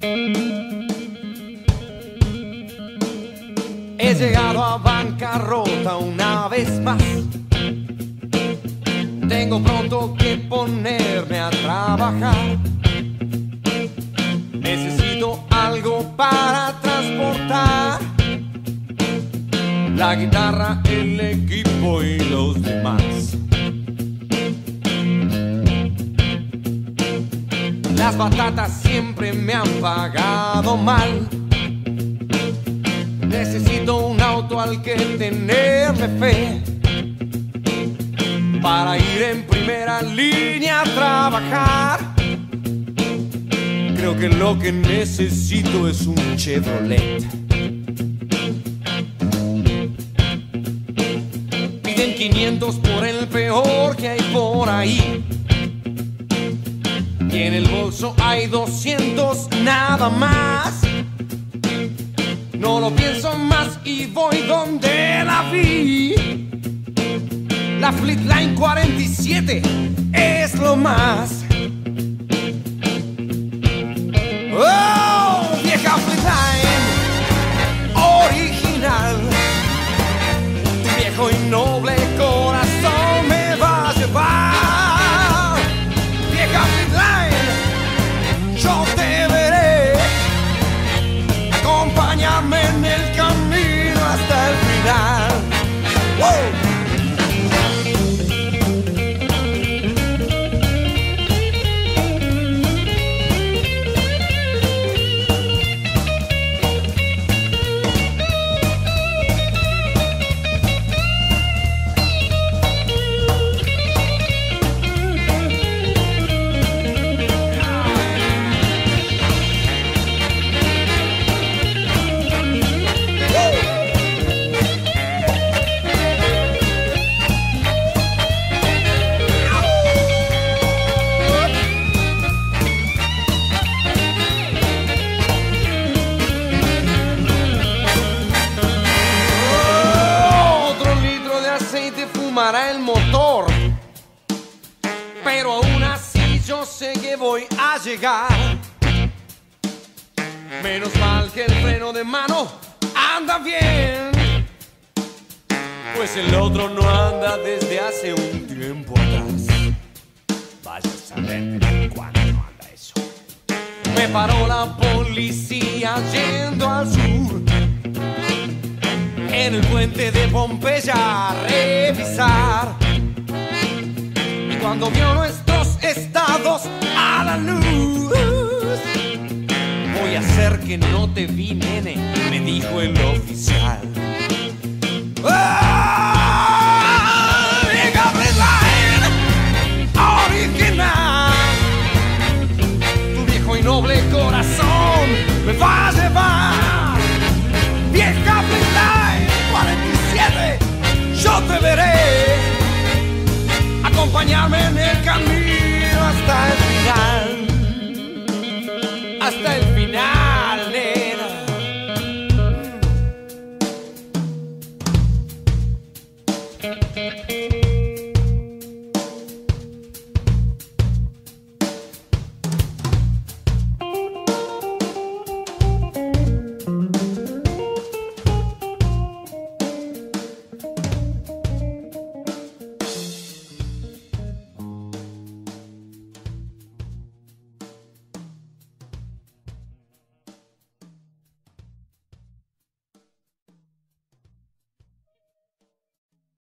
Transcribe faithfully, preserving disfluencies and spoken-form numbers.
He llegado a bancarrota una vez más. Tengo pronto que ponerme a trabajar. Necesito algo para transportar la guitarra, el equipo y los demás. Las batatas siempre me han pagado mal. Necesito un auto al que tenerle fe para ir en primera línea a trabajar. Creo que lo que necesito es un Chevrolet. Piden quinientos por el peor que hay por ahí. Y en el bolso hay doscientos nada más. No lo pienso más y voy donde la vi. La Fleetline cuarenta y siete es lo más. Oh, vieja Fleetline original. Tu viejo y noble corazón me va a llevar. Vieja Fleetline, yo te veré. Acompáñame en el camino hasta el final. ¡Wow! Fumará el motor, pero aún así yo sé que voy a llegar. Menos mal que el freno de mano anda bien, pues el otro no anda desde hace un tiempo atrás. Vaya a saber cuándo no anda eso. Me paró la policía yendo al sur, en el puente de Pompeya a revisar. Y cuando vio nuestros estados a la luz, voy a hacer que no te vi, nene, me dijo el oficial. ¡Ah! Vieja Fleetline original. Tu viejo y noble corazón me va a llevar. Vieja Fleetline cuarenta y siete, yo te veré. Acompáñame en el camino